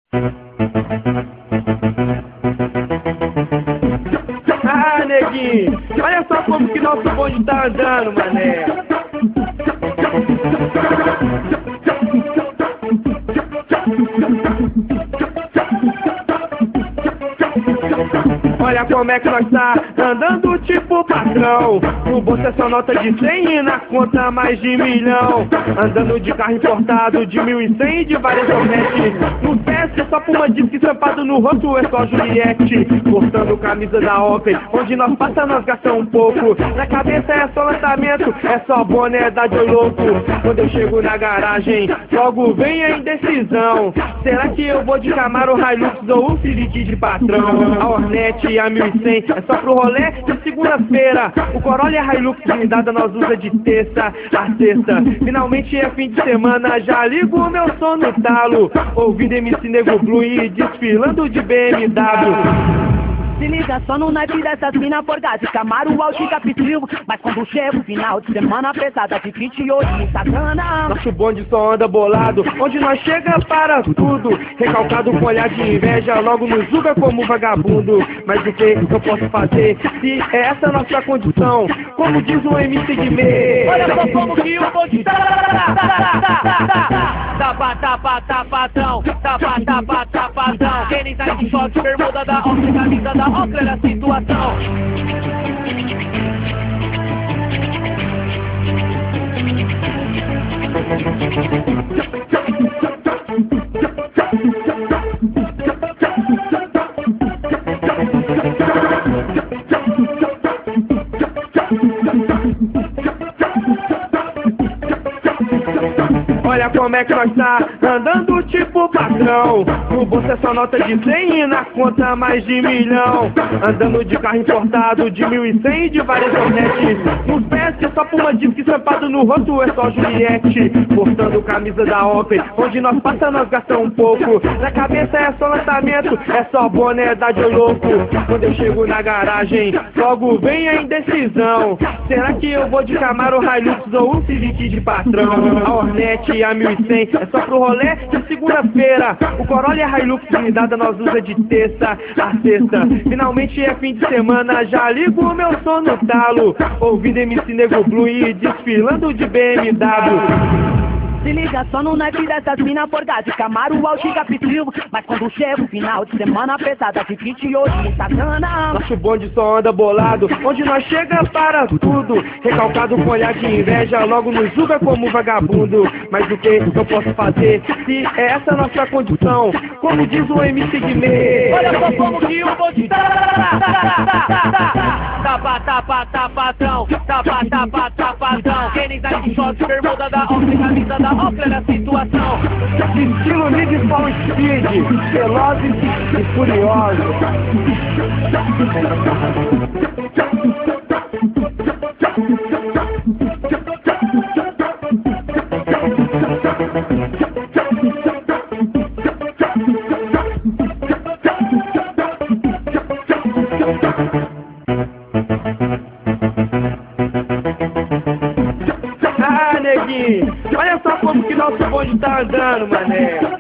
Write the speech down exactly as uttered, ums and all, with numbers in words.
Ah, neguinho, olha só como que nosso bonde tá andando, mané. Olha como é que nós tá andando tipo patrão. No bolso é só nota de cem e na conta mais de milhão. Andando de carro importado de mil e cem e de várias Hornet. No teste é só puma disco estampado no rosto, é só Juliette. Cortando camisa da Opel, onde nós passa nós gastamos um pouco. Na cabeça é só lançamento, é só boné da Joe Louco. Quando eu chego na garagem, logo vem a indecisão. Será que eu vou de Camaro, Hilux ou um Civic de patrão? A Hornet e a mil e cem é só pro rolê de segunda-feira. O Corolla e a Hilux blindada nós usa de terça a sexta. Finalmente é fim de semana, já ligo o meu som no talo. Ouvindo M C Nego Blue e desfilando de B M W. Se liga só no naipe dessas mina forgada de Camaro, Audi, Capitrio. Mas quando chega o final de semana pesada de vinte e oito, satana. Nosso bonde só anda bolado, onde nós chega para tudo. Recalcado com olhar de inveja, logo nos julga como vagabundo. Mas o que eu posso fazer, se é essa nossa condição? Como diz o M C Guimê, olha só como que o bonde tá. Tapa, tapa, tapadão, tapa, tapa, tapadão. Quem tá de short, bermuda da Oakley, camisa da Oakley, a situação. Olha como é que nós tá andando tipo patrão. No bolso é só nota de cem e na conta mais de milhão. Andando de carro importado de mil e cem e de várias Hornet. Nos pés é só puma disco estampado no rosto, é só Juliette. Cortando camisa da Opel, onde nós passa nós gastamos um pouco. Na cabeça é só lançamento, é só boné da Joe Louco. Quando eu chego na garagem, logo vem a indecisão. Será que eu vou de Camaro, Hilux ou um Civic de patrão? A Hornet e a mil e cem é só pro rolê de segunda-feira. O Corolla e a Hilux blindada nós usa de terça a sexta. Finalmente é fim de semana, já ligo o meu som no talo. Ouvindo M C Nego Blue e desfilando de B M W. Se liga só no naipe dessas mina forgada de Camaro, Audi, Capitrio. Mas quando chega o final de semana pesada de vinte e oito, satana. Nosso bonde só anda bolado, onde nós chega para tudo. Recalcado com olhar de inveja, logo nos julga como vagabundo. Mas o que eu posso fazer, se é essa nossa condição? Como diz o M C Guimê, olha só como que o bonde tá. Tapa, tapa, tapadão, tapa, tapa, tapadão. Quem tá de short, bermuda da Oakley, camisa da Oakley, a situação. Estilo Need for Speed, velozes e furiosos. Ah, neguinho, olha só como que nosso bonde tá andando, mané.